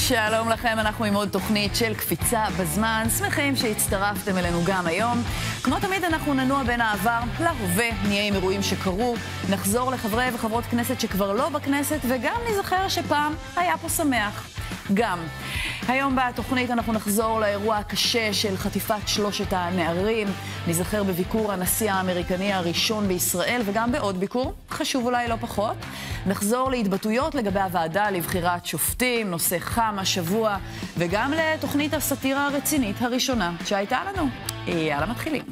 שלום לכם, אנחנו עם עוד תוכנית של קפיצה בזמן. שמחים שהצטרפתם אלינו גם היום. כמו תמיד אנחנו ננוע בין העבר להווה, נהיה עם אירועים שקרו, נחזור לחברי וחברות כנסת שכבר לא בכנסת, וגם נזכר שפעם היה פה שמח. גם. היום בתוכנית אנחנו נחזור לאירוע הקשה של חטיפת 3 הנערים, נזכר בביקור הנשיא האמריקני הראשון בישראל, וגם בעוד ביקור, חשוב אולי לא פחות. נחזור להתבטאויות לגבי הוועדה לבחירת שופטים, נושא חם השבוע, וגם לתוכנית הסאטירה הרצינית הראשונה שהייתה לנו. יאללה, מתחילים.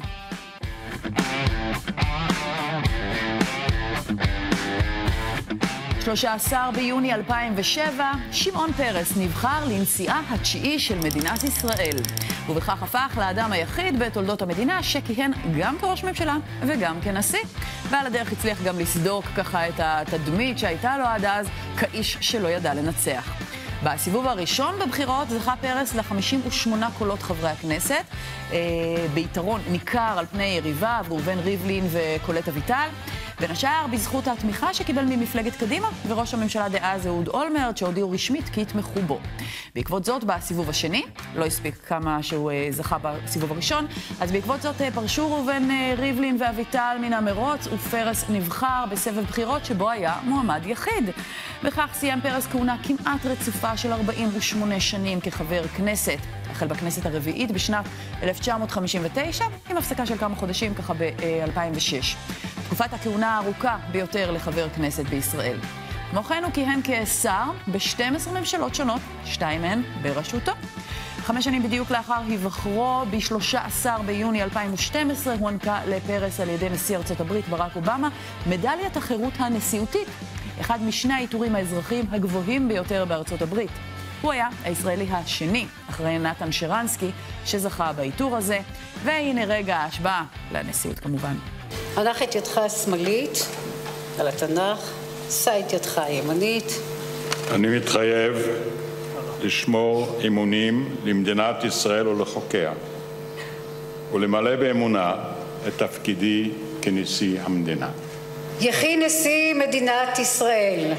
ב-13 ביוני 2007, שמעון פרס נבחר לנשיאה התשיעי של מדינת ישראל, ובכך הפך לאדם היחיד בתולדות המדינה שכיהן גם כראש ממשלה וגם כנשיא, ועל הדרך הצליח גם לסדוק ככה את התדמית שהייתה לו עד אז כאיש שלא ידע לנצח. בסיבוב הראשון בבחירות זכה פרס ל-58 קולות חברי הכנסת, ביתרון ניכר על פני יריביו, ראובן ריבלין וקולט אביטל, בין השאר בזכות התמיכה שקיבל ממפלגת קדימה וראש הממשלה דאז אהוד אולמרט, שהודיעו רשמית כי יתמכו בו. בעקבות זאת בסיבוב השני, לא הספיק כמה שהוא זכה בסיבוב הראשון, אז בעקבות זאת פרשו ראובן ריבלין ואביטל מן המרוץ, ופרס נבחר בסבב בחירות שבו היה מועמד יחיד. בכך סיים פרס כהונה כמעט רצופה של 48 שנים כחבר כנסת, החל בכנסת הרביעית בשנת 1959, עם הפסקה של כמה חודשים ככה ב-2006. תקופת הכהונה הארוכה ביותר לחבר כנסת בישראל. כמו כן הוא כיהן כשר ב-12 ממשלות שונות, 2 מהן בראשותו. 5 שנים בדיוק לאחר היבחרו, ב-13 ביוני 2012, הוענקה לפרס על ידי נשיא ארצות הברית ברק אובמה מדליית החירות הנשיאותית, אחד משני העיטורים האזרחיים הגבוהים ביותר בארצות הברית. הוא היה הישראלי השני, אחרי נתן שרנסקי, שזכה בעיטור הזה, והנה רגע ההשבעה לנשיאות כמובן. הנח את ידך השמאלית על התנ"ך, שא את ידך הימנית. אני מתחייב לשמור אמונים למדינת ישראל ולחוקיה, ולמלא באמונה את תפקידי כנשיא המדינה. יחי נשיא מדינת ישראל.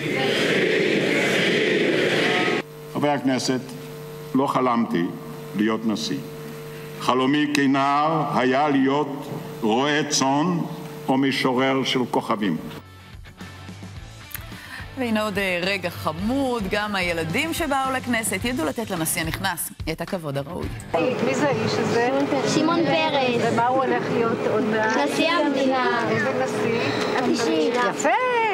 חברי הכנסת, לא חלמתי להיות נשיא. חלומי כנער היה להיות רועה צאן או משורר של כוכבים. והנה עוד רגע חמוד, גם הילדים שבאו לכנסת ידעו לתת לנשיא הנכנס את הכבוד הראוי. מי זה האיש הזה? שמעון פרס. ומה הוא הולך להיות עוד מעט? נשיא המדינה. איזה נשיא? התשיעי. יפה!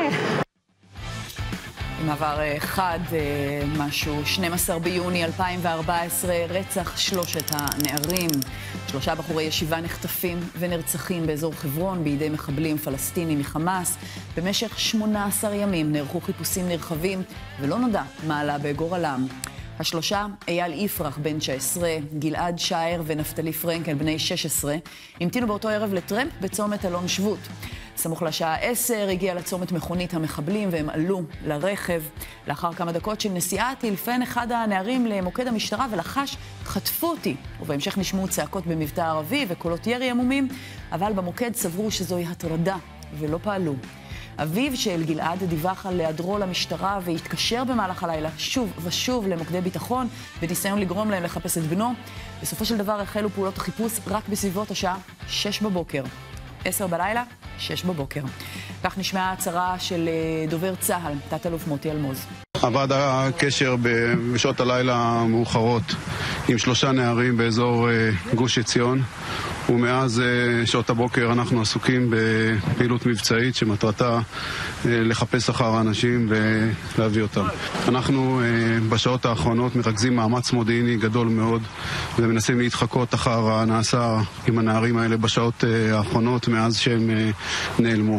עם עבר חד משהו, 12 ביוני 2014, רצח 3 הנערים. 3 בחורי ישיבה נחטפים ונרצחים באזור חברון בידי מחבלים פלסטינים מחמאס. במשך 18 ימים נערכו חיפושים נרחבים ולא נודע מה עלה בגורלם. 3, אייל יפרח בן 19, גלעד שער ונפתלי פרנקל בני 16, המתינו באותו ערב לטרמפ בצומת אלון שבות. סמוך לשעה 10 הגיע לצומת מכונית המחבלים והם עלו לרכב. לאחר כמה דקות של נסיעה טלפן אחד הנערים למוקד המשטרה ולחש חטפו אותי, ובהמשך נשמעו צעקות במבטא ערבי וקולות ירי עמומים, אבל במוקד סברו שזוהי הטרדה ולא פעלו. אביו של גלעד דיווח על היעדרו למשטרה והתקשר במהלך הלילה שוב ושוב למוקדי ביטחון בניסיון לגרום להם לחפש את בנו. בסופו של דבר החלו פעולות החיפוש רק בסביבות השעה 6 בבוקר. 10 בלילה, 6 בבוקר. כך נשמעה הצהרה של דובר צה"ל, תת-אלוף מוטי אלמוז. עבד הקשר בשעות הלילה המאוחרות עם 3 נערים באזור גוש עציון, ומאז שעות הבוקר אנחנו עסוקים בפעילות מבצעית שמטרתה לחפש אחר האנשים ולהביא אותם. אנחנו בשעות האחרונות מרכזים מאמץ מודיעיני גדול מאוד ומנסים להתחקות אחר הנעשה עם הנערים האלה בשעות האחרונות מאז שהם נעלמו.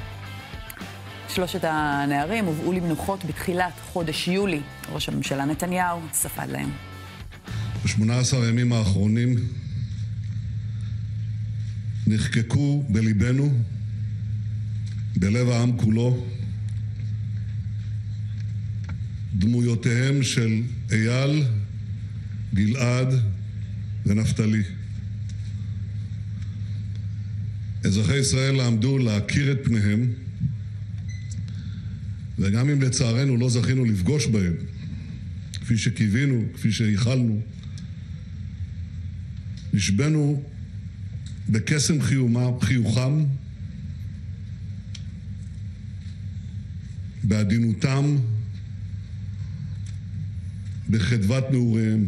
3 הנערים הובאו למנוחות בתחילת חודש יולי. ראש הממשלה נתניהו ספד להם. ב-18 הימים האחרונים נחקקו בליבנו, בלב העם כולו, דמויותיהם של אייל, גלעד ונפתלי. אזרחי ישראל עמדו להכיר את פניהם, וגם אם לצערנו לא זכינו לפגוש בהם, כפי שקיווינו, כפי שייחלנו. נשבנו בקסם חיוכם, בעדינותם, בחדוות נעוריהם.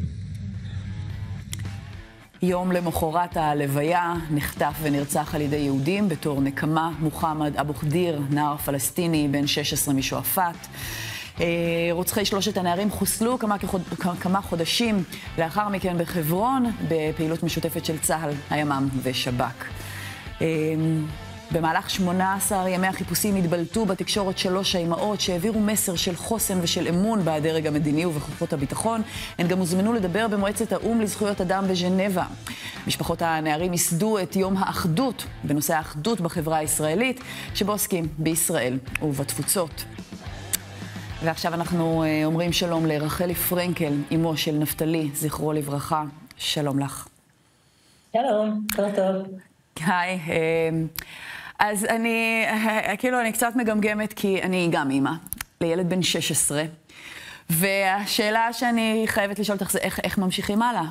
יום למחרת הלוויה נחטף ונרצח על ידי יהודים בתור נקמה מוחמד אבו חדיר, נער פלסטיני בן 16 משועפאט. רוצחי שלושת הנערים חוסלו כמה חודשים לאחר מכן בחברון בפעילות משותפת של צה"ל, הימ"מ ושב"כ. במהלך 18 ימי החיפושים התבלטו בתקשורת 3 האימהות שהעבירו מסר של חוסן ושל אמון בדרג המדיני ובכוחות הביטחון. הן גם הוזמנו לדבר במועצת האו"ם לזכויות אדם בז'נבה. משפחות הנערים ייסדו את יום האחדות בנושא האחדות בחברה הישראלית, שבו עוסקים בישראל ובתפוצות. ועכשיו אנחנו אומרים שלום לרחלי פרנקל, אמו של נפתלי, זכרו לברכה. שלום לך. שלום, טוב. היי, אז אני קצת מגמגמת כי אני גם אימא לילד בן 16, והשאלה שאני חייבת לשאול אותך זה איך ממשיכים הלאה?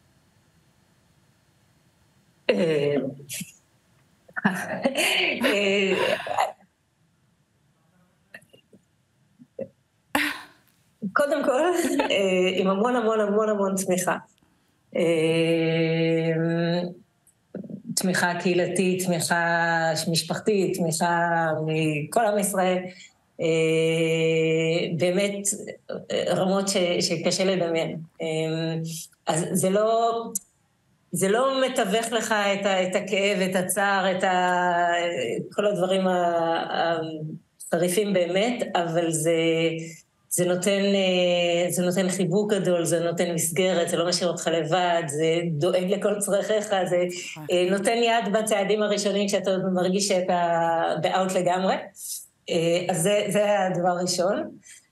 קודם כל, עם המון המון המון המון תמיכה. תמיכה קהילתית, תמיכה משפחתית, תמיכה מכל עם ישראל. באמת רמות שקשה לדמיין. אז זה לא מתווך לך את הכאב, את הצער, את כל הדברים החריפים באמת, אבל זה נותן חיבוק גדול, זה נותן מסגרת, זה לא משאיר אותך לבד, זה דואג לכל צרכיך, זה נותן יד בצעדים הראשונים כשאתה מרגיש שאתה באאוט לגמרי. אז זה הדבר הראשון.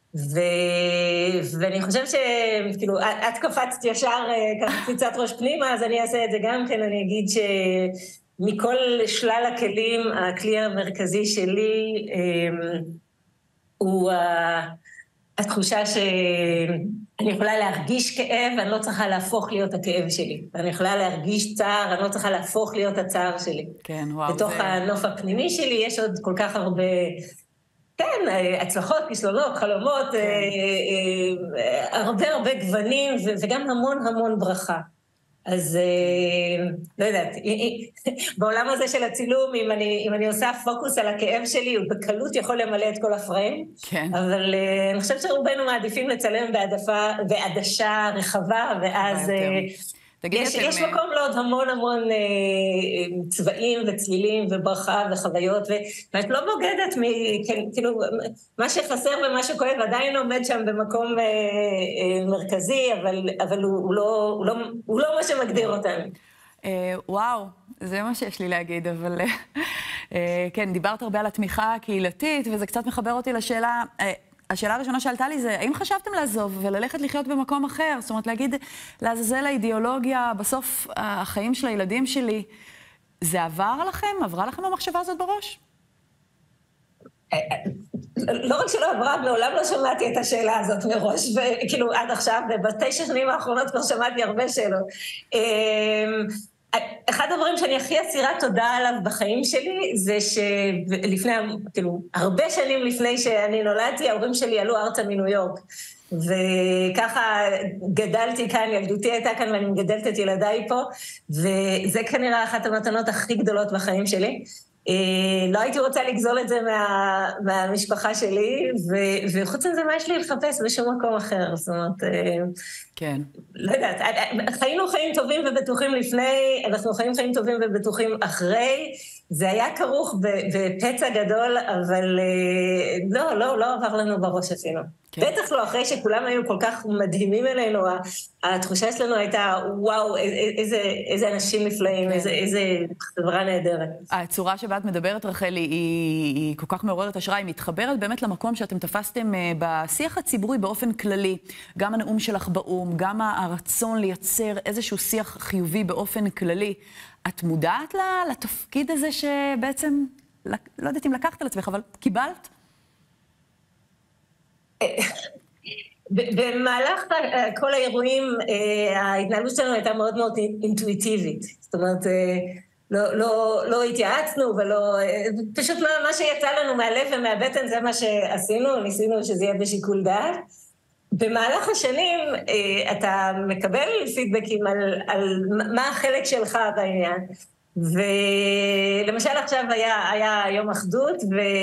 ואני חושבת שכאילו, את קפצת ישר קפיצת ראש פנימה, אז אני אעשה את זה גם כן, אני אגיד שמכל שלל הכלים, הכלי המרכזי שלי הוא התחושה שאני יכולה להרגיש כאב, אני לא צריכה להפוך להיות הכאב שלי. אני יכולה להרגיש צער, אני לא צריכה להפוך להיות הצער שלי. כן, וואו. בתוך הנוף הפנימי שלי יש עוד כל כך הרבה, כן, הצלחות, כישלונות, חלומות, הרבה הרבה גוונים, וגם המון המון ברכה. אז לא יודעת, בעולם הזה של הצילום, אם אני עושה פוקוס על הכאב שלי, הוא בקלות יכול למלא את כל הפריים, כן. אבל אני חושבת שרובנו מעדיפים לצלם בעדשה רחבה, ואז יש מקום לעוד המון המון צבעים וצלילים וברכה וחוויות, ואת לא בוגדת, כאילו, מה שחסר ומה שכואב עדיין עומד שם במקום מרכזי, אבל הוא לא מה שמגדיר אותנו. וואו, זה מה שיש לי להגיד, אבל כן, דיברת הרבה על התמיכה הקהילתית, וזה קצת מחבר אותי לשאלה, השאלה הראשונה שעלתה לי זה, האם חשבתם לעזוב וללכת לחיות במקום אחר? זאת אומרת, להגיד, לעזאזל האידיאולוגיה, בסוף החיים של הילדים שלי, זה עבר לכם? עברה לכם המחשבה הזאת בראש? לא רק שלא עברה, מעולם לא שמעתי את השאלה הזאת מראש, וכאילו עד עכשיו, וב9 שנים האחרונות כבר שמעתי הרבה שאלות. אחד הדברים שאני הכי אסירת תודה עליו בחיים שלי, זה שלפני, כאילו, הרבה שנים לפני שאני נולדתי, ההורים שלי עלו ארצה מניו יורק, וככה גדלתי כאן, ילדותי הייתה כאן, ואני מגדלת את ילדיי פה, וזה כנראה אחת המתנות הכי גדולות בחיים שלי. לא הייתי רוצה לגזול את זה מהמשפחה שלי, וחוץ מזה, מה יש לי לחפש בשום מקום אחר? זאת אומרת, כן. לא יודעת, חיינו חיים טובים ובטוחים לפני, אנחנו חיים טובים ובטוחים אחרי, זה היה כרוך בפצע גדול, אבל לא עבר לנו בראש אפילו. כן. בטח לא, אחרי שכולם היו כל כך מדהימים אלינו, התחושה שלנו הייתה, וואו, איזה אנשים נפלאים, כן. איזה חברה נהדרת. הצורה שבה את מדברת, רחלי, היא כל כך מעוררת השראה, היא מתחברת באמת למקום שאתם תפסתם בשיח הציבורי באופן כללי, גם הנאום שלך באום, גם הרצון לייצר איזשהו שיח חיובי באופן כללי. את מודעת לתפקיד הזה שבעצם, לא יודעת אם לקחת על עצמך, אבל קיבלת? במהלך כל האירועים, ההתנהלות שלנו הייתה מאוד מאוד אינטואיטיבית. זאת אומרת, לא התייעצנו ולא... פשוט מה שיצא לנו מהלב ומהבטן זה מה שעשינו, ניסינו שזה יהיה בשיקול דעת. במהלך השנים אתה מקבל פידבקים על מה החלק שלך בעניין. ולמשל עכשיו היה יום אחדות,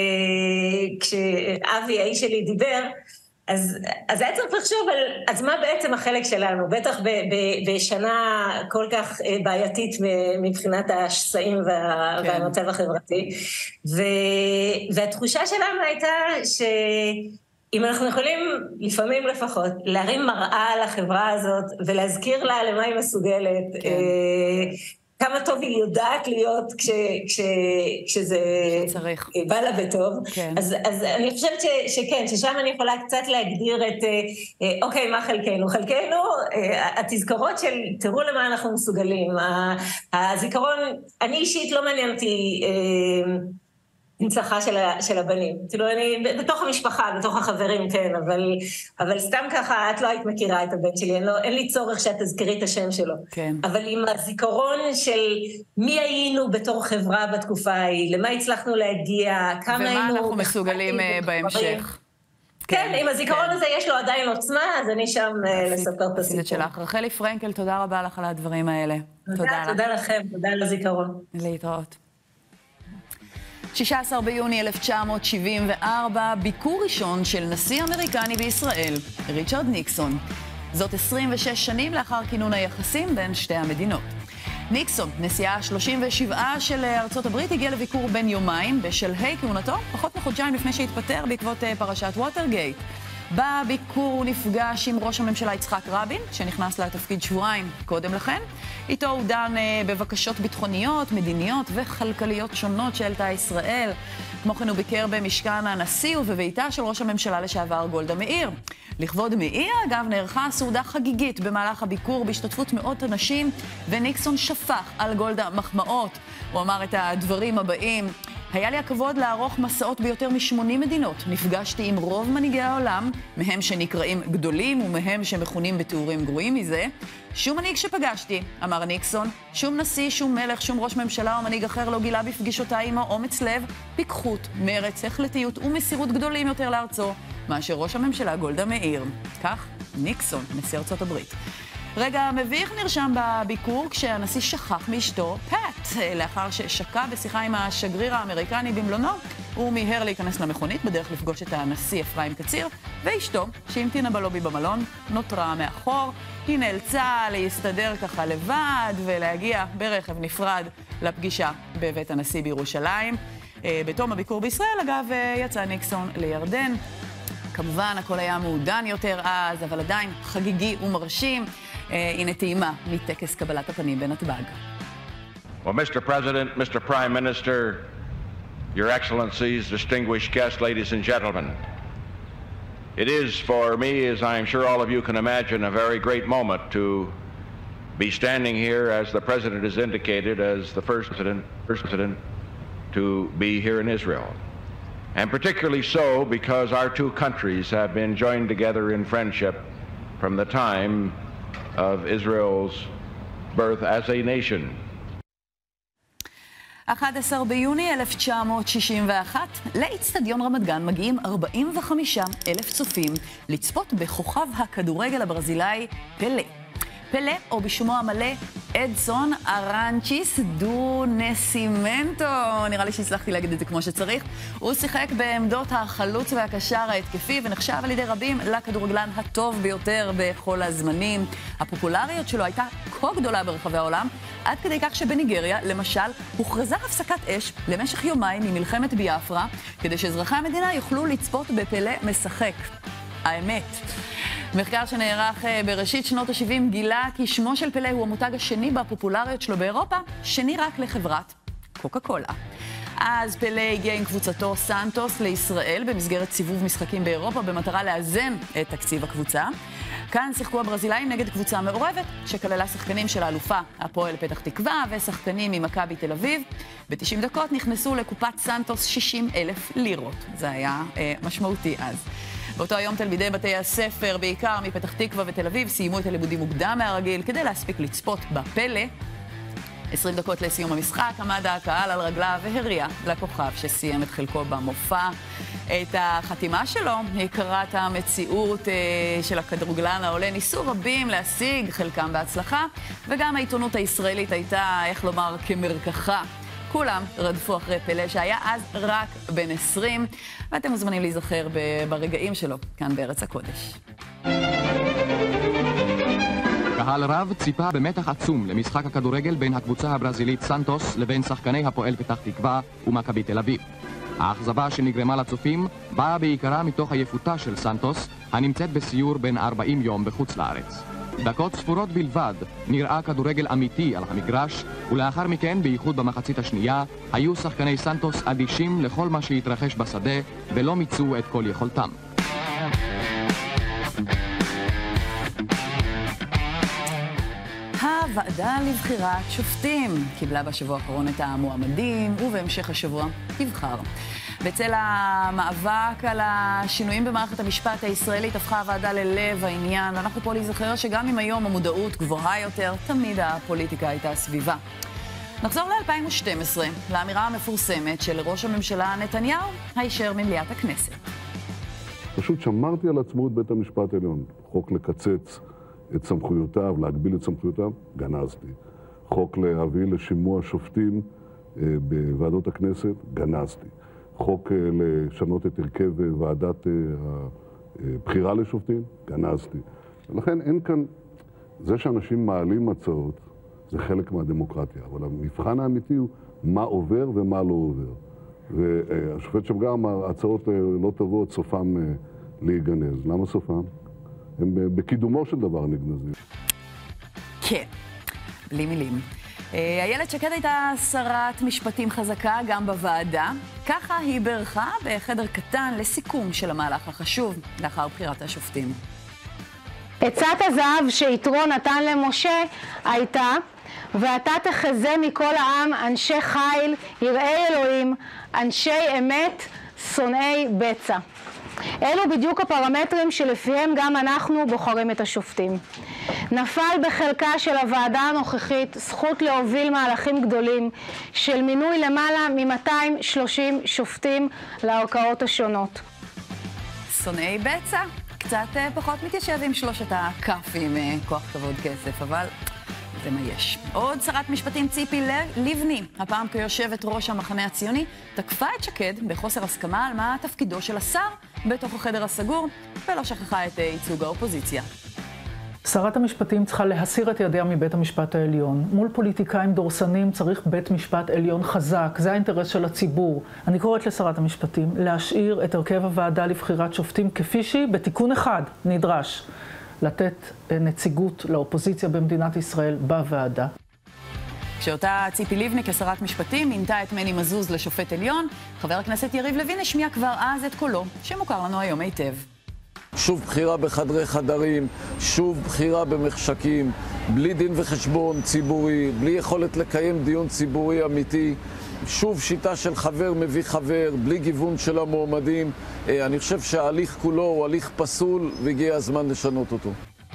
וכשאבי, האיש שלי, דיבר, אז היה צריך לחשוב על, אז מה בעצם החלק שלנו, בטח בשנה כל כך בעייתית מבחינת השסעים והמצב החברתי. והתחושה שלנו הייתה שאם אנחנו יכולים, לפעמים לפחות, להרים מראה על החברה הזאת, ולהזכיר לה למה היא מסוגלת, כמה טוב היא יודעת להיות כשזה בא לה בטוב. אז אני חושבת שכן, ששם אני יכולה קצת להגדיר את, אוקיי, מה חלקנו? חלקנו, התזכורות של תראו למה אנחנו מסוגלים. הזיכרון, אני אישית לא מעניין אותי הנצחה של הבנים. כאילו, אני בתוך המשפחה, בתוך החברים, כן, אבל סתם ככה, את לא היית מכירה את הבן שלי, אין לי צורך שאת תזכרי את השם שלו. כן. אבל עם הזיכרון של מי היינו בתור חברה בתקופה ההיא, למה הצלחנו להגיע, כמה היינו... ומה אנחנו מסוגלים בהמשך. כן, עם הזיכרון הזה יש לו עדיין עוצמה, אז אני שם לספר את הסיפור. שלך. רחלי פרנקל, תודה רבה לך על הדברים האלה. תודה לכם, תודה על הזיכרון. להתראות. 16 ביוני 1974, ביקור ראשון של נשיא אמריקני בישראל, ריצ'רד ניקסון. זאת 26 שנים לאחר כינון היחסים בין שתי המדינות. ניקסון, נשיאה 37 של ארצות הברית, הגיע לביקור בין יומיים בשלהי כהונתו, פחות מחודשיים לפני שהתפטר בעקבות פרשת ווטרגייט. בביקור הוא נפגש עם ראש הממשלה יצחק רבין, שנכנס לתפקיד שבועיים קודם לכן. איתו הוא דן בבקשות ביטחוניות, מדיניות וכלכליות שונות שהעלתה ישראל. כמו כן הוא ביקר במשכן הנשיא ובביתה של ראש הממשלה לשעבר גולדה מאיר. לכבוד מאיר, אגב, נערכה סעודה חגיגית במהלך הביקור בהשתתפות מאות אנשים, וניקסון שפך על גולדה מחמאות. הוא אמר את הדברים הבאים: היה לי הכבוד לערוך מסעות ביותר מ-80 מדינות. נפגשתי עם רוב מנהיגי העולם, מהם שנקראים גדולים ומהם שמכונים בתיאורים גרועים מזה. שום מנהיג שפגשתי, אמר ניקסון, שום נשיא, שום מלך, שום ראש ממשלה או מנהיג אחר לא גילה בפגישותיי עמו אומץ לב, פיקחות, מרץ, החלטיות ומסירות גדולים יותר לארצו, מאשר ראש הממשלה גולדה מאיר. כך ניקסון, נשיא ארצות הברית. רגע מביך נרשם בביקור כשהנשיא שכח מאשתו פאט. לאחר ששקע בשיחה עם השגריר האמריקני במלונו, הוא מיהר להיכנס למכונית בדרך לפגוש את הנשיא אפרים קציר, ואשתו, שהמתינה בלובי במלון, נותרה מאחור. היא נאלצה להסתדר ככה לבד ולהגיע ברכב נפרד לפגישה בבית הנשיא בירושלים. בתום הביקור בישראל, אגב, יצא ניקסון לירדן. כמובן, הכל היה מעודן יותר אז, אבל עדיין חגיגי ומרשים. הנה טעימה מטקס קבלת הפנים בנתב"ג. Well, Mr. President, Mr. Prime Minister, Your Excellencies, distinguished guests, ladies and gentlemen, it is for me, as I'm sure all of you can imagine, a very great moment to be standing here, as the President has indicated, as the first president to be here in Israel. And particularly so because our two countries have been joined together in friendship from the time of Israel's birth as a nation. 11 ביוני 1961, לאצטדיון רמת גן מגיעים 45,000 צופים לצפות בכוכב הכדורגל הברזילאי פלה. פלה, או בשמו המלא, אדסון ארנצ'יס דו נסימנטו. נראה לי שהצלחתי להגיד את זה כמו שצריך. הוא שיחק בעמדות החלוץ והקשר ההתקפי, ונחשב על ידי רבים לכדורגלן הטוב ביותר בכל הזמנים. הפופולריות שלו הייתה כה גדולה ברחבי העולם, עד כדי כך שבניגריה, למשל, הוכרזה הפסקת אש למשך יומיים ממלחמת ביאפרה, כדי שאזרחי המדינה יוכלו לצפות בפלה משחק. האמת. מחקר שנערך בראשית שנות ה-70 גילה כי שמו של פלה הוא המותג השני בפופולריות שלו באירופה, שני רק לחברת קוקה קולה. אז פלה הגיע עם קבוצתו סנטוס לישראל במסגרת סיבוב משחקים באירופה במטרה לאזן את תקציב הקבוצה. כאן שיחקו הברזילאים נגד קבוצה מעורבת שכללה שחקנים של האלופה הפועל פתח תקווה ושחקנים ממכבי תל אביב. ב-90 דקות נכנסו לקופת סנטוס 60,000 לירות. זה היה משמעותי אז. באותו היום תלמידי בתי הספר, בעיקר מפתח תקווה ותל אביב, סיימו את הלימודים מוקדם מהרגיל כדי להספיק לצפות בפלא. 20 דקות לסיום המשחק, עמד הקהל על רגליו והריע לכוכב שסיים את חלקו במופע. את החתימה שלו, הכרת המציאות של הכדורגלן העולה, ניסו רבים להשיג, חלקם בהצלחה, וגם העיתונות הישראלית הייתה, איך לומר, כמרקחה. כולם רדפו אחרי פלא שהיה אז רק בן 20, ואתם מוזמנים להיזכר ברגעים שלו כאן בארץ הקודש. קהל רב ציפה במתח עצום למשחק הכדורגל בין הקבוצה הברזילית סנטוס לבין שחקני הפועל פתח תקווה ומכבי תל אביב. האכזבה שנגרמה לצופים באה בעיקרה מתוך עייפותה של סנטוס, הנמצאת בסיור בין 40 יום בחוץ לארץ. דקות ספורות בלבד נראה כדורגל אמיתי על המגרש, ולאחר מכן, בייחוד במחצית השנייה, היו שחקני סנטוס אדישים לכל מה שהתרחש בשדה ולא מיצו את כל יכולתם. הוועדה לבחירת שופטים קיבלה בשבוע האחרון את המועמדים, ובהמשך השבוע תבחר. בצל המאבק על השינויים במערכת המשפט הישראלית הפכה הוועדה ללב העניין, ואנחנו פה להיזכר שגם אם היום המודעות גבוהה יותר, תמיד הפוליטיקה הייתה סביבה. נחזור ל-2012, לאמירה המפורסמת של ראש הממשלה נתניהו, הישר ממליאת הכנסת. פשוט שמרתי על עצמאות בית המשפט העליון. חוק לקצץ את סמכויותיו, להגביל את סמכויותיו, גנזתי. חוק להביא לשימוע שופטים בוועדות הכנסת, גנזתי. חוק לשנות את הרכב ועדת הבחירה לשופטים, גנזתי. ולכן אין כאן, זה שאנשים מעלים הצעות, זה חלק מהדמוקרטיה, אבל המבחן האמיתי הוא מה עובר ומה לא עובר. והשופט שמגר אמר, הצעות לא טובות, סופם להיגנז. למה סופם? הם בקידומו של דבר נגנזים. כן, בלי מילים. איילת שקד הייתה שרת משפטים חזקה גם בוועדה. ככה היא ברכה בחדר קטן לסיכום של המהלך החשוב לאחר בחירת השופטים. עצת הזהב שיתרו נתן למשה הייתה, ואתה תחזה מכל העם אנשי חיל, יראי אלוהים, אנשי אמת, שונאי בצע. אלו בדיוק הפרמטרים שלפיהם גם אנחנו בוחרים את השופטים. נפל בחלקה של הוועדה הנוכחית זכות להוביל מהלכים גדולים של מינוי למעלה מ-230 שופטים לערכאות השונות. שונאי בצע, קצת פחות מתיישב עם שלושת הקפים, כוח כבוד כסף, אבל זה מה יש. עוד שרת משפטים ציפי לבני, הפעם כיושבת ראש המחנה הציוני, תקפה את שקד בחוסר הסכמה על מה תפקידו של השר בתוך החדר הסגור, ולא שכחה את ייצוג האופוזיציה. שרת המשפטים צריכה להסיר את ידיה מבית המשפט העליון. מול פוליטיקאים דורסנים צריך בית משפט עליון חזק. זה האינטרס של הציבור. אני קוראת לשרת המשפטים להשאיר את הרכב הוועדה לבחירת שופטים כפי שהיא בתיקון אחד נדרש. לתת נציגות לאופוזיציה במדינת ישראל בוועדה. כשאותה ציפי לבני כשרת משפטים מינתה את מני מזוז לשופט עליון, חבר הכנסת יריב לוין השמיע כבר אז את קולו, שמוכר לנו היום היטב. שוב בחירה בחדרי חדרים, שוב בחירה במחשכים, בלי דין וחשבון ציבורי, בלי יכולת לקיים דיון ציבורי אמיתי, שוב שיטה של חבר מביא חבר, בלי גיוון של המועמדים. אני חושב שההליך כולו הוא הליך פסול והגיע הזמן לשנות אותו.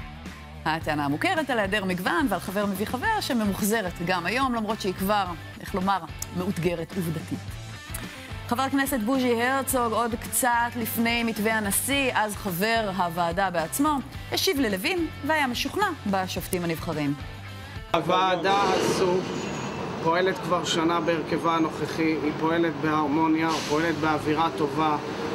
הטענה המוכרת על היעדר מגוון ועל חבר מביא חבר שממוחזרת גם היום, למרות שהיא כבר, איך לומר, מאותגרת עובדתית. חבר הכנסת בוז'י הרצוג, עוד קצת לפני מתווה הנשיא, אז חבר הוועדה בעצמו, השיב ללוין והיה משוכנע בשופטים הנבחרים. הוועדה הזו פועלת כבר שנה בהרכבה הנוכחי, היא פועלת בהרמוניה, פועלת באווירה טובה,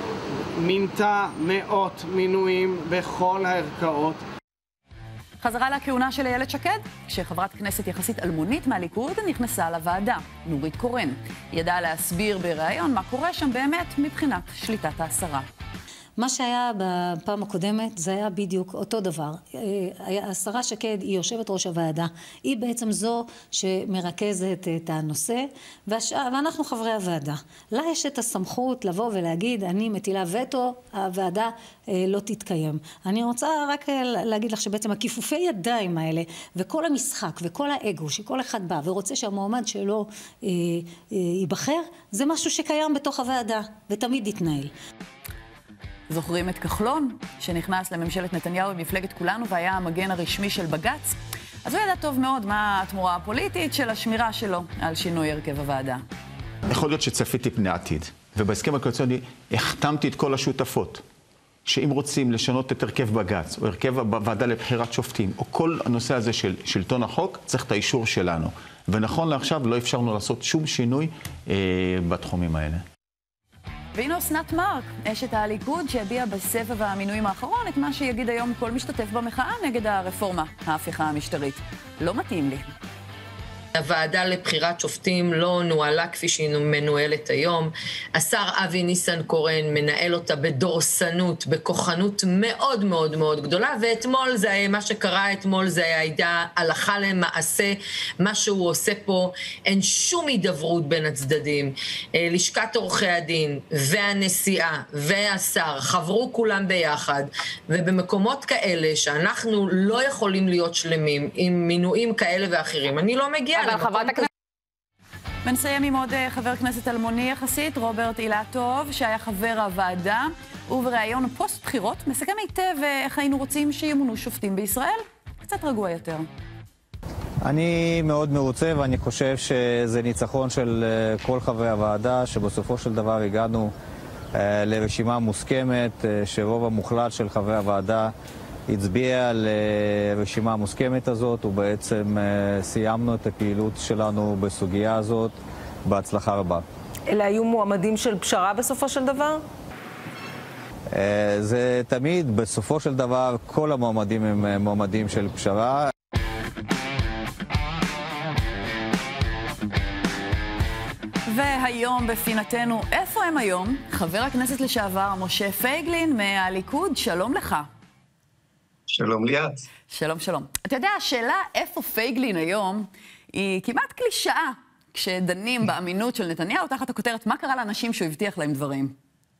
מינתה מאות מינויים בכל הערכאות. חזרה לכהונה של איילת שקד, כשחברת כנסת יחסית אלמונית מהליכוד נכנסה לוועדה, נורית קורן. היא ידעה להסביר בראיון מה קורה שם באמת מבחינת שליטת השרה. מה שהיה בפעם הקודמת זה היה בדיוק אותו דבר. השרה שקד היא יושבת ראש הוועדה, היא בעצם זו שמרכזת את הנושא, ואנחנו חברי הוועדה. לה יש את הסמכות לבוא ולהגיד, אני מטילה וטו, הוועדה לא תתקיים. אני רוצה רק להגיד לך שבעצם הכיפופי ידיים האלה, וכל המשחק וכל האגו שכל אחד בא ורוצה שהמועמד שלו ייבחר, זה משהו שקיים בתוך הוועדה ותמיד יתנהל. זוכרים את כחלון, שנכנס לממשלת נתניהו עם מפלגת כולנו והיה המגן הרשמי של בג"ץ? אז הוא ידע טוב מאוד מה התמורה הפוליטית של השמירה שלו על שינוי הרכב הוועדה. יכול להיות שצפיתי פני עתיד, ובהסכם הקואליציוני החתמתי את כל השותפות, שאם רוצים לשנות את הרכב בג"ץ, או הרכב בוועדה לבחירת שופטים, או כל הנושא הזה של שלטון החוק, צריך את האישור שלנו. ונכון לעכשיו לא אפשרנו לעשות שום שינוי בתחומים האלה. והנה אסנת מארק, אשת הליכוד שהביאה בסבב המינויים האחרון את מה שיגיד היום כל משתתף במחאה נגד הרפורמה, ההפיכה המשטרית. לא מתאים לי. הוועדה לבחירת שופטים לא נועלה כפי שהיא מנוהלת היום. השר אבי ניסנקורן מנהל אותה בדורסנות, בכוחנות מאוד מאוד מאוד גדולה, ואתמול זה מה שקרה אתמול, זה הייתה הלכה למעשה, מה שהוא עושה פה, אין שום הידברות בין הצדדים. לשכת עורכי הדין והנשיאה והשר חברו כולם ביחד, ובמקומות כאלה שאנחנו לא יכולים להיות שלמים עם מינויים כאלה ואחרים, אני לא מגיעה. אבל חברת הכנסת... ונסיים עם עוד חבר כנסת אלמוני יחסית, רוברט אילטוב, שהיה חבר הוועדה, ובראיון פוסט בחירות מסכם היטב איך היינו רוצים שימונו שופטים בישראל. קצת רגוע יותר. אני מאוד מרוצה, ואני חושב שזה ניצחון של כל חברי הוועדה, שבסופו של דבר הגענו לרשימה מוסכמת, שרוב המוחלט של חברי הוועדה הצביע על רשימה המוסכמת הזאת, ובעצם סיימנו את הפעילות שלנו בסוגיה הזאת בהצלחה רבה. אלה היו מועמדים של פשרה בסופו של דבר? זה תמיד, בסופו של דבר, כל המועמדים הם מועמדים של פשרה. והיום בפינתנו, איפה הם היום? חבר הכנסת לשעבר משה פייגלין מהליכוד, שלום לך. שלום ליאת. שלום, שלום. אתה יודע, השאלה איפה פייגלין היום היא כמעט קלישאה כשדנים באמינות של נתניהו תחת הכותרת מה קרה לאנשים שהוא הבטיח להם דברים.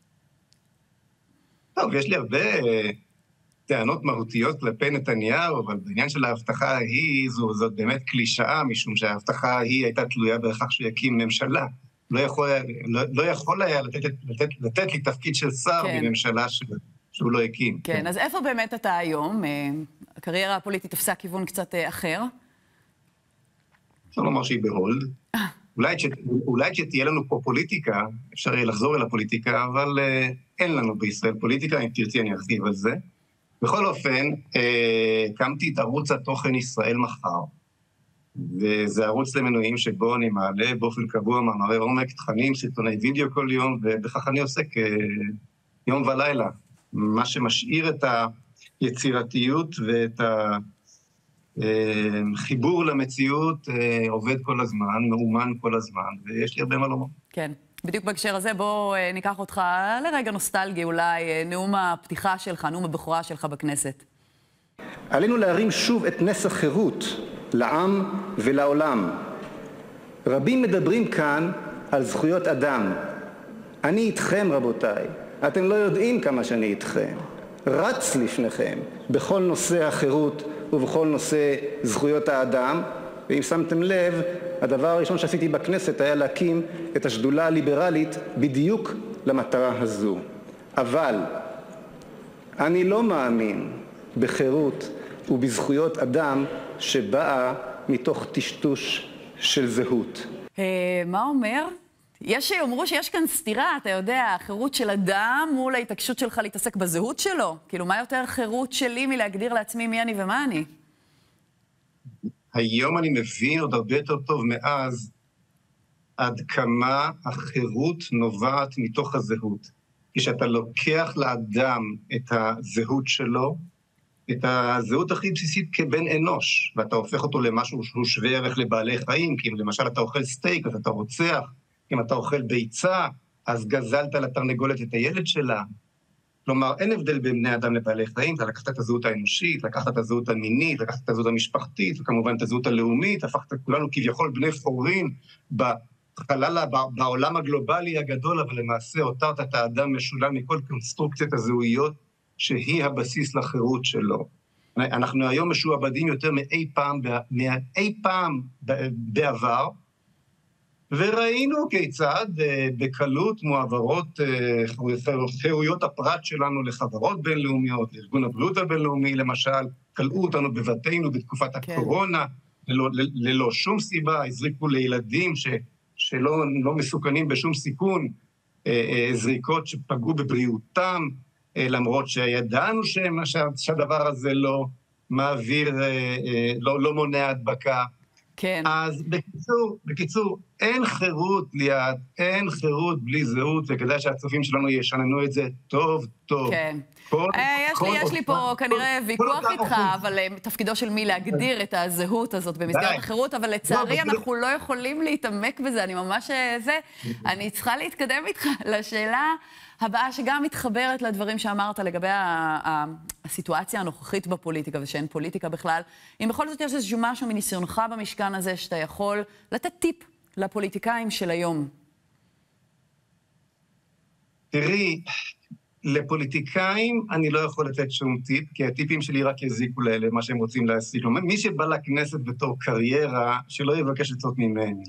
טוב, יש לי הרבה טענות מהותיות כלפי נתניהו, אבל בעניין של ההבטחה ההיא זאת באמת קלישאה, משום שההבטחה ההיא הייתה תלויה בכך שהוא יקים ממשלה. לא יכול היה לתת לי תפקיד של שר בממשלה שהוא לא הקים. כן, אז איפה באמת אתה היום? הקריירה הפוליטית תפסה כיוון קצת אחר? אפשר לומר שהיא בהולד. אולי שתהיה לנו פה פוליטיקה, אפשר יהיה לחזור אל הפוליטיקה, אבל אין לנו בישראל פוליטיקה, אם תרצי אני ארחיב על זה. בכל אופן, הקמתי את ערוץ התוכן ישראל מחר, וזה ערוץ למנויים שבו אני מעלה באופן קבוע מאמרי עומק, תכנים, סרטוני וידאו כל יום, ובכך אני עוסק יום ולילה. מה שמשאיר את היצירתיות ואת החיבור למציאות עובד כל הזמן, מאומן כל הזמן, ויש לי הרבה מה לומר. כן, בדיוק בהקשר הזה בוא ניקח אותך לרגע נוסטלגי, אולי נאום הפתיחה שלך, נאום הבכורה שלך בכנסת. עלינו להרים שוב את נס החירות לעם ולעולם. רבים מדברים כאן על זכויות אדם. אני איתכם רבותיי. אתם לא יודעים כמה שאני איתכם. רץ לפניכם בכל נושא החירות ובכל נושא זכויות האדם. ואם שמתם לב, הדבר הראשון שעשיתי בכנסת היה להקים את השדולה הליברלית בדיוק למטרה הזו. אבל אני לא מאמין בחירות ובזכויות אדם שבאה מתוך טשטוש של זהות. מה אומר? יש שיאמרו שיש כאן סתירה, אתה יודע, החירות של אדם מול ההתעקשות שלך להתעסק בזהות שלו. כאילו, מה יותר חירות שלי מלהגדיר לעצמי מי אני ומה אני? היום אני מבין עוד הרבה יותר טוב מאז עד כמה החירות נובעת מתוך הזהות. כשאתה לוקח לאדם את הזהות שלו, את הזהות הכי בסיסית כבן אנוש, ואתה הופך אותו למשהו שהוא שווה ערך לבעלי חיים, כי אם למשל אתה אוכל סטייק, אז אתה רוצח, אם אתה אוכל ביצה, אז גזלת לתרנגולת את הילד שלה. כלומר, אין הבדל בין בני אדם לבעלי חיים, אתה לקחת את הזהות האנושית, לקחת את הזהות המינית, לקחת את הזהות המשפחתית, וכמובן את הזהות הלאומית, הפכת כולנו כביכול בני פורין בחלל, בעולם הגלובלי הגדול, אבל למעשה הותרת את האדם משולל מכל קונסטרוקציית הזהויות, שהיא הבסיס לחירות שלו. אנחנו היום משועבדים יותר מאי פעם בעבר, וראינו כיצד בקלות מועברות חירויות הפרט שלנו לחברות בינלאומיות, לארגון הבריאות הבינלאומי למשל, קלעו אותנו בבתינו בתקופת הקורונה, ללא שום סיבה, הזריקו לילדים שלא מסוכנים בשום סיכון, זריקות שפגעו בבריאותם, למרות שידענו שהדבר הזה לא מעביר, לא מונע הדבקה. כן. אז בקיצור, אין חירות ליד, אין חירות בלי זהות, וכדאי שהצופים שלנו ישננו את זה טוב טוב. כן. יש לי פה כנראה ויכוח איתך, אבל תפקידו של מי להגדיר את הזהות הזאת במסגרת החירות, אבל לצערי אנחנו לא יכולים להתעמק בזה, אני ממש אני צריכה להתקדם איתך לשאלה הבאה שגם מתחברת לדברים שאמרת לגבי הסיטואציה הנוכחית בפוליטיקה, ושאין פוליטיקה בכלל. אם בכל זאת יש איזשהו משהו מניסיונך במשכן הזה שאתה יכול לתת טיפ לפוליטיקאים של היום. תראי, לפוליטיקאים אני לא יכול לתת שום טיפ, כי הטיפים שלי רק יזיקו למה שהם רוצים להשיג. מי שבא לכנסת בתור קריירה, שלא יבקש לצאת ממני.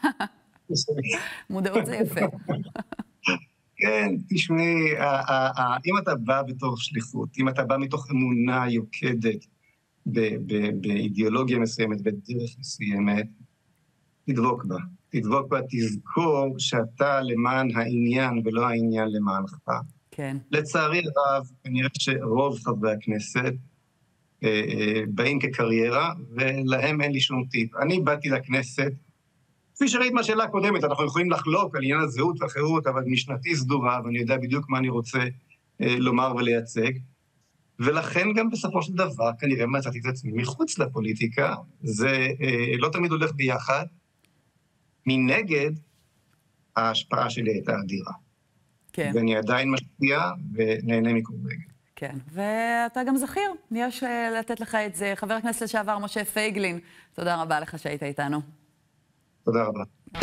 מודעות זה יפה. כן, תשמעי, אם אתה בא בתור שליחות, אם אתה בא מתוך אמונה יוקדת באידיאולוגיה מסוימת, בדרך מסוימת, תדבוק בה. תדבוק בה, תזכור שאתה למען העניין ולא העניין למענך. כן. לצערי רב, כנראה שרוב חברי הכנסת באים כקריירה, ולהם אין לי שום טיפ. אני באתי לכנסת, כפי שראית מהשאלה הקודמת, אנחנו יכולים לחלוק על עניין הזהות והחירות, אבל משנתי סדורה, ואני יודע בדיוק מה אני רוצה לומר ולייצג, ולכן גם בסופו של דבר, כנראה מצאתי את עצמי מחוץ לפוליטיקה, זה לא תמיד הולך ביחד, מנגד, ההשפעה שלי הייתה אדירה. כן. ואני עדיין משפיע ונהנה מכל רגע. כן, ואתה גם זכיר, יש לתת לך את זה. חבר הכנסת לשעבר משה פייגלין, תודה רבה לך שהיית איתנו. תודה רבה.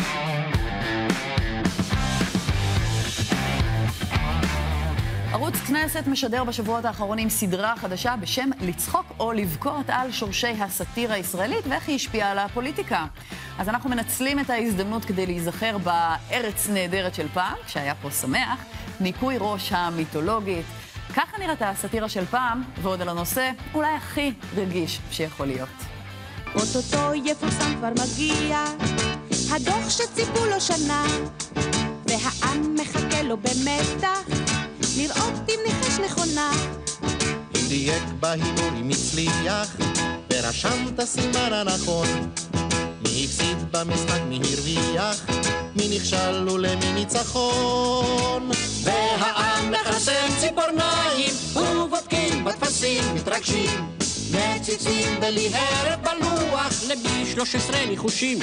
ערוץ כנסת משדר בשבועות האחרונים סדרה חדשה בשם לצחוק או לבכות על שורשי הסאטירה הישראלית ואיך היא השפיעה על הפוליטיקה. אז אנחנו מנצלים את ההזדמנות כדי להיזכר בארץ נהדרת של פעם, כשהיה פה שמח, ניקוי ראש המיתולוגית. ככה נראתה הסאטירה של פעם, ועוד על הנושא אולי הכי רגיש שיכול להיות. אוטוטו יפורסם כבר מגיע, הדוח שציפו לו שנה, והעם מחכה לו במתח, לראות אם ניחש נכונה. אם דייק בהימור אם הצליח, ורשמת סימן הנכון, מי הפסיד במשחק מי הרוויח, מי נכשל ולמי ניצחון. והעם מחסם ציפורניים, ובודקים בטפסים מתרגשים, מציצים בלי הרף בלוח, למי 13 ניחושים,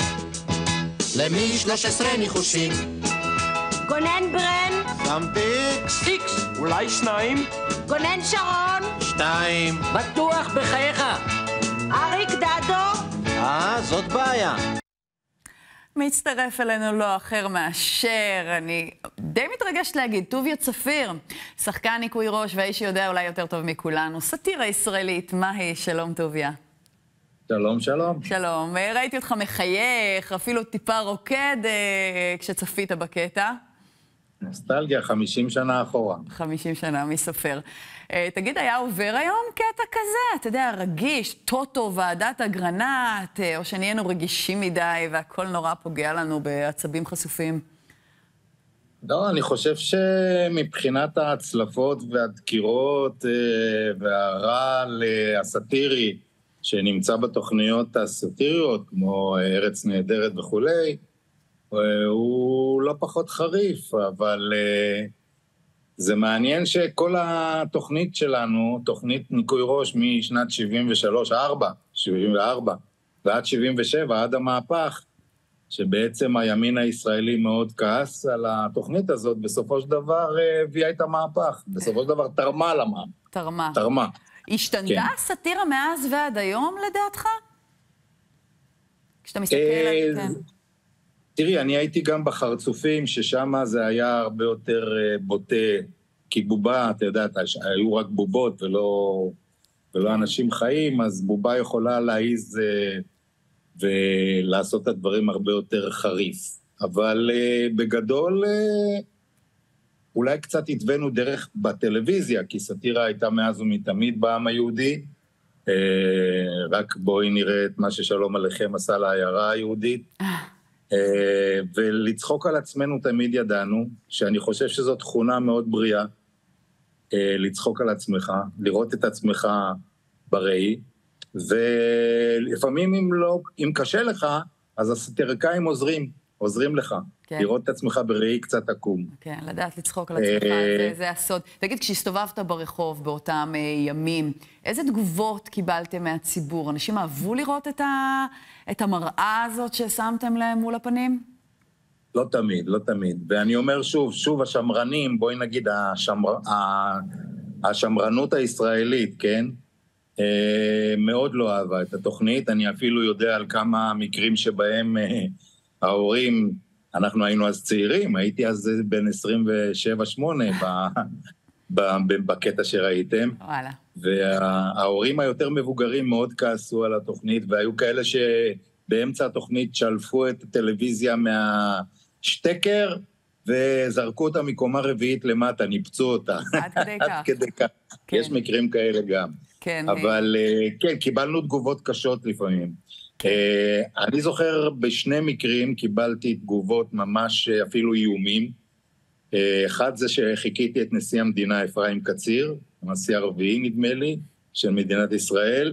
למי 13 ניחושים. גונן ברן, שמתי איקס, אולי 2, גונן שרון, 2, בטוח בחייך, אריק דדו, זאת בעיה. מצטרף אלינו לא אחר מאשר, אני די מתרגשת להגיד, טוביה צפיר, שחקן ניקוי ראש והאיש שיודע אולי יותר טוב מכולנו, סאטירה ישראלית, מה היא? שלום טוביה. שלום, שלום. שלום, ראיתי אותך מחייך, אפילו טיפה רוקד כשצפית בקטע. נוסטלגיה, 50 שנה אחורה. 50 שנה, מי סופר. תגיד, היה עובר היום קטע כזה? אתה יודע, רגיש, טוטו, ועדת אגרנט, או שנהיינו רגישים מדי והכל נורא פוגע לנו בעצבים חשופים? לא, אני חושב שמבחינת ההצלפות והדקירות והרעל הסאטירי שנמצא בתוכניות הסאטיריות, כמו ארץ נהדרת וכולי, הוא לא פחות חריף, אבל זה מעניין שכל התוכנית שלנו, תוכנית ניקוי ראש משנת 74 ועד 77, עד המהפך, שבעצם הימין הישראלי מאוד כעס על התוכנית הזאת, בסופו של דבר הביאה את המהפך, בסופו של דבר תרמה למהפך. תרמה. השתנתה הסאטירה מאז ועד היום לדעתך? כשאתה מסתכל על זה, כן. תראי, אני הייתי גם בחרצופים, ששם זה היה הרבה יותר בוטה, כי בובה, אתה יודעת, היו רק בובות ולא אנשים חיים, אז בובה יכולה להעיז ולעשות את הדברים הרבה יותר חריף. אבל בגדול אולי קצת התווינו דרך בטלוויזיה, כי סאטירה הייתה מאז ומתמיד בעם היהודי, רק בואי נראה את מה ששלום עליכם עשה לעיירה היהודית, ולצחוק על עצמנו תמיד ידענו, שאני חושב שזו תכונה מאוד בריאה, לצחוק על עצמך, לראות את עצמך בראי, ולפעמים אם קשה לך, אז הסאטיריקאים עוזרים לך, כן. לראות את עצמך בראי קצת עקום. כן, לדעת לצחוק על עצמך, זה הסוד. תגיד, כשהסתובבת ברחוב באותם ימים, איזה תגובות קיבלתם מהציבור? אנשים אהבו לראות את המראה הזאת ששמתם להם מול הפנים? לא תמיד, לא תמיד. ואני אומר שוב, השמרנים, בואי נגיד, השמרנות הישראלית, כן? מאוד לא אהבה את התוכנית. אני אפילו יודע על כמה מקרים שבהם ההורים, אנחנו היינו אז צעירים, הייתי אז בין 27-8 בקטע שראיתם. וואלה. וההורים היותר מבוגרים מאוד כעסו על התוכנית, והיו כאלה שבאמצע התוכנית שלפו את הטלוויזיה מהשטקר, וזרקו אותה מקומה רביעית למטה, ניפצו אותה. עד כדי כך. כן. יש מקרים כאלה גם. כן. אבל כן, קיבלנו תגובות קשות לפעמים. אני זוכר בשני מקרים קיבלתי תגובות ממש אפילו איומים. אחד זה שחיכיתי את נשיא המדינה אפרים קציר, הנשיא הרביעי נדמה לי, של מדינת ישראל,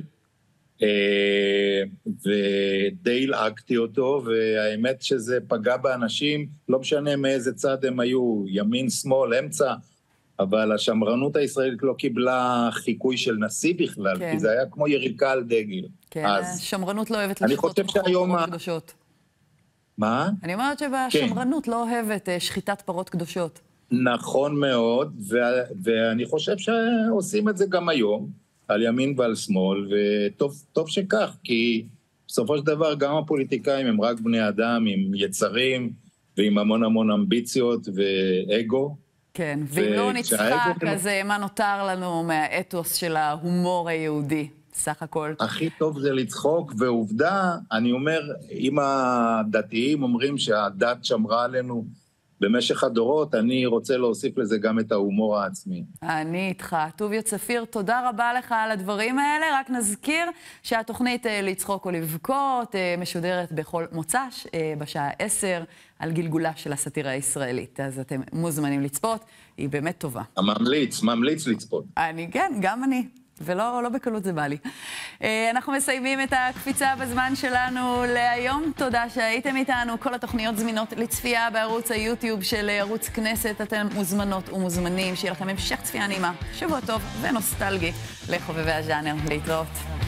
ודי הלעגתי אותו, והאמת שזה פגע באנשים, לא משנה מאיזה צד הם היו, ימין, שמאל, אמצע, אבל השמרנות הישראלית לא קיבלה חיקוי של נשיא בכלל, כן. כי זה היה כמו יריקה על דגל. כן, השמרנות לא אוהבת לשחוט פרות קדושות. מה? אני אומרת שבשמרנות לא אוהבת שחיטת פרות קדושות. נכון מאוד, ואני חושב שעושים את זה גם היום, על ימין ועל שמאל, וטוב שכך, כי בסופו של דבר גם הפוליטיקאים הם רק בני אדם עם יצרים, ועם המון אמביציות ואגו. כן, ואם לא נצחק, אז מה נותר לנו מהאתוס של ההומור היהודי, סך הכל? הכי טוב זה לצחוק, ועובדה, אני אומר, אם הדתיים אומרים שהדת שמרה עלינו במשך הדורות, אני רוצה להוסיף לזה גם את ההומור העצמי. אני איתך. טוביה צפיר, תודה רבה לך על הדברים האלה. רק נזכיר שהתוכנית לצחוק או לבכות משודרת בכל מוצ"ש בשעה 10 על גלגולה של הסאטירה הישראלית. אז אתם מוזמנים לצפות, היא באמת טובה. ממליץ לצפות. כן, גם אני. ולא בקלות זה בא לי. אנחנו מסיימים את הקפיצה בזמן שלנו להיום. תודה שהייתם איתנו. כל התוכניות זמינות לצפייה בערוץ היוטיוב של ערוץ כנסת. אתם מוזמנות ומוזמנים. שיהיה לכם המשך צפייה נעימה, שבוע טוב ונוסטלגי לחובבי הז'אנר. להתראות.